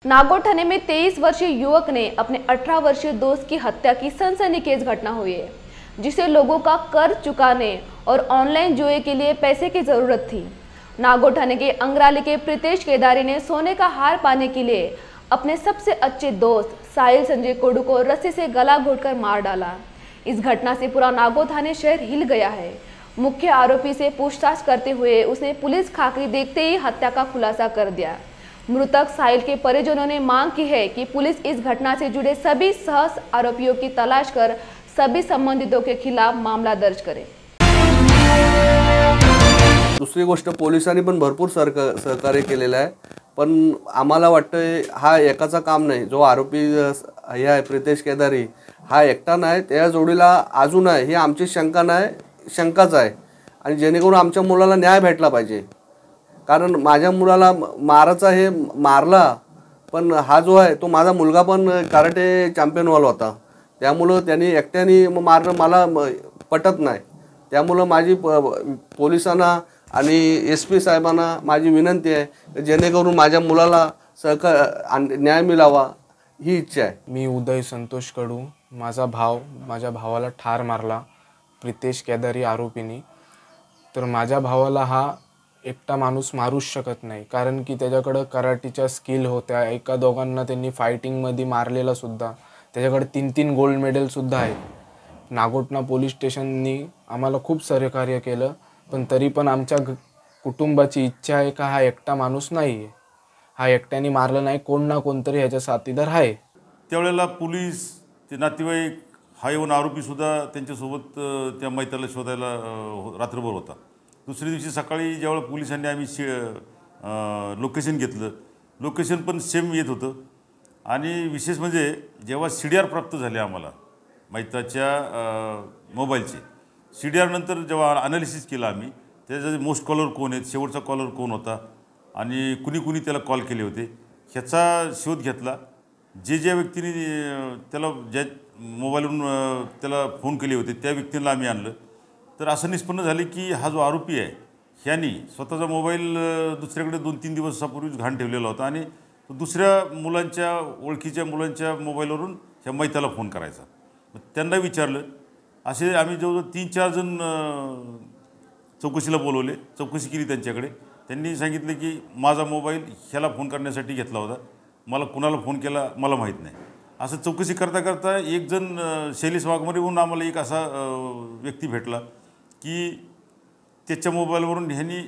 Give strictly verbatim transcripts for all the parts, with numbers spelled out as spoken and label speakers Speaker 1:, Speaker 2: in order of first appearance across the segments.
Speaker 1: नागौर में तेईस वर्षीय युवक ने अपने अठारह वर्षीय दोस्त की हत्या की सनसनीखेज घटना हुई है, जिसे लोगों का कर्ज चुकाने और ऑनलाइन जुए के लिए पैसे की जरूरत थी। नागौर के अंगराली के प्रीतेश केदारी ने सोने का हार पाने के लिए अपने सबसे अच्छे दोस्त साहिल संजय कोडू को रस्सी से गला घोटकर मार डाला। इस घटना से पूरा नागौर थाने शहर हिल गया है। मुख्य आरोपी से पूछताछ करते हुए उसने पुलिस खाकरी देखते ही हत्या का खुलासा कर दिया। मृतक साहिल के परिजनों ने मांग की है कि पुलिस इस घटना से जुड़े सभी सह आरोपियों की तलाश कर सभी संबंधितों के खिलाफ मामला दर्ज करे।
Speaker 2: दुसरी गोष्ट, पोलिसांनी पण भरपूर सहकार्य केलेलं आहे, पण आम्हाला वाटतं हा एकाचा काम नाही। जो आरोपी हे आहे प्रीतेश केदारी हा एकटा नाही, त्या जोडीला अजून आहे, ही आमची शंका नाही, शंकाच आहे। आणि जेणेकरून आमच्या मुलाला न्याय भेटला पाहिजे, कारण माझ्या मुलाला मारायचा हे मारला, पण हा जो आहे तो माझा मुलगा पण कराटे चॅम्पियन वाला होता, त्यामुळे त्यांनी एकट्याने मारणं मला पटत नाही। त्यामुळे माझी पोलिसांना आणि एसपी साहेबांना माझी विनंती आहे, जेणेकरून माझ्या मुलाला सहकार न्याय मिळावा ही इच्छा आहे।
Speaker 3: मी उदय संतोष कडू, माझा भाव माझ्या भावाला ठार मारला प्रीतेश केदारी आरोपीनी। तर माझ्या भावाला हा एकटा माणूस मारूच शकत नाही, कारण की त्याच्याकडे कराटेच्या स्किल होत्या। एका दोघांना त्यांनी फायटिंगमध्ये मारलेला सुद्धा, त्याच्याकडे तीन तीन गोल्ड मेडल सुद्धा आहेत। नागोठणा पोलीस स्टेशननी आम्हाला खूप सहकार्य केलं, पण तरी पण आमच्या कुटुंबाची इच्छा आहे का हा एकटा माणूस नाही आहे, हा एकट्याने मारलं नाही, कोण ना कोणतरी ह्याच्या साथीदार आहे।
Speaker 4: त्यावेळेला पोलीस ते नातेवाईक हा येऊन आरोपीसुद्धा त्यांच्यासोबत त्या मैताला शोधायला रात्रभर होता। दुसऱ्या दिवशी सकाळी ज्यावेळेला पोलिसांनी आम्ही शे लोकेशन घेतलं, लोकेशन पण सेम येत होतं। आणि विशेष म्हणजे जेव्हा सी डी आर प्राप्त झाले आम्हाला मैताच्या मोबाईलचे, सी डी आरनंतर जेव्हा ॲनालिसिस केलं आम्ही, त्याचे मोस्ट कॉलर कोण आहेत, शेवटचा कॉलर कोण होता आणि कुणी कुणी त्याला कॉल केले होते ह्याचा शोध घेतला। जे ज्या व्यक्तीने त्याला ज्या मोबाईलवरून त्याला फोन केले होते त्या व्यक्तींना आम्ही आणलं, तर असं निष्पन्न झाले की हा जो आरोपी आहे ह्यानी स्वतःचा मोबाईल दुसऱ्याकडे दोन तीन दिवसापूर्वीच घाण ठेवलेला होता आणि दुसऱ्या मुलांच्या ओळखीच्या मुलांच्या मोबाईलवरून ह्या मैताला फोन करायचा। त्यांना विचारलं, असे आम्ही जवळजवळ तीन चार जण चौकशीला बोलवले, चौकशी केली त्यांच्याकडे। त्यांनी सांगितले की माझा मोबाईल ह्याला फोन करण्यासाठी घेतला होता, मला कुणाला फोन केला मला माहीत नाही। असं चौकशी करता करता एक जण शैलेश वाघमारे म्हणून आम्हाला एक असा व्यक्ती भेटला की त्याच्या मोबाईलवरून ह्यांनी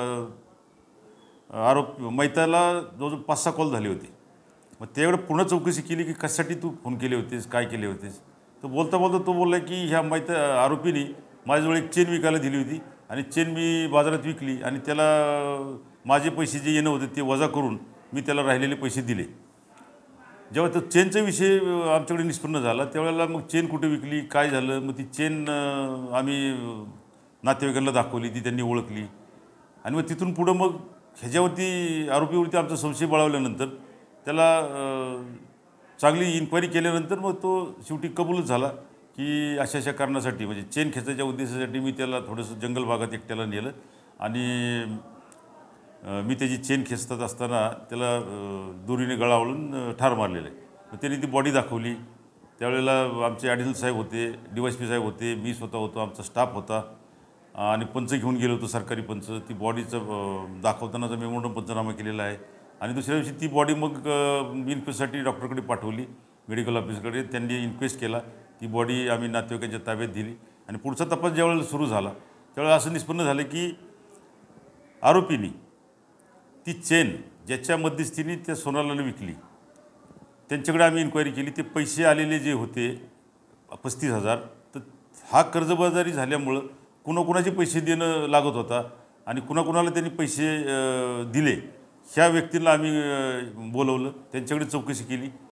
Speaker 4: आरोप मैताला जवळजवळ पाच सहा कॉल झाले होते। मग त्यावेळेस पुन्हा चौकशी केली की कशासाठी तू फोन केले होतेस, काय केले होतेस। तर बोलता बोलता तो बोलला की ह्या मैता आरोपीने माझ्याजवळ एक चेन विकायला दिली होती आणि चेन मी बाजारात विकली आणि त्याला माझे पैसे जे येणं होते ते वजा करून मी त्याला राहिलेले पैसे दिले। जेव्हा तो चेनचा विषय आमच्याकडे निष्पन्न झाला त्यावेळेला मग चेन कुठे विकली, काय झालं, मग ती चेन आम्ही नातेवाईकांना दाखवली, ती त्यांनी ओळखली आणि मग तिथून पुढं मग ह्याच्यावरती आरोपीवरती आमचा संशय बळावल्यानंतर त्याला चांगली इन्क्वायरी केल्यानंतर मग तो शेवटी कबूलच झाला की अशा अशा कारणासाठी, म्हणजे चेन खेचायच्या उद्देशासाठी मी त्याला थोडंसं जंगल भागात एकट्याला नेलं आणि मी त्याची चेन खेचत असताना त्याला दोरीने गळावळून ठार मारलेलं आहे। मग त्यांनी ती बॉडी दाखवली, त्यावेळेला आमचे ॲडिशनल साहेब होते, डी वाय एस पी साहेब होते, मी स्वतः होतो, आमचा स्टाफ होता आणि पंच घेऊन गेलो होतो, सरकारी पंच। ती बॉडीचं दाखवतानाचा मेमोरंडम पंचनामा केलेला आहे आणि दुसऱ्या दिवशी ती बॉडी मग इन्क्वेस्टसाठी डॉक्टरकडे पाठवली, मेडिकल ऑफिसकडे। त्यांनी इन्क्वेस्ट केला, ती बॉडी आम्ही नातेवाईकांच्या ताब्यात दिली आणि पुढचा तपास ज्यावेळेला सुरू झाला त्यावेळेला असं निष्पन्न झालं की आरोपींनी ती चेन ज्याच्या मध्यस्थीने त्या सोनालाला विकली त्यांच्याकडे आम्ही इन्क्वायरी केली। ते पैसे आलेले जे होते पस्तीस हजार, तर हा कर्जबाजारी झाल्यामुळं कुणाकुणाचे पैसे देणं लागत होता आणि कुणाकुणाला त्यांनी पैसे दिले ह्या व्यक्तींना आम्ही बोलवलं, त्यांच्याकडे चौकशी केली।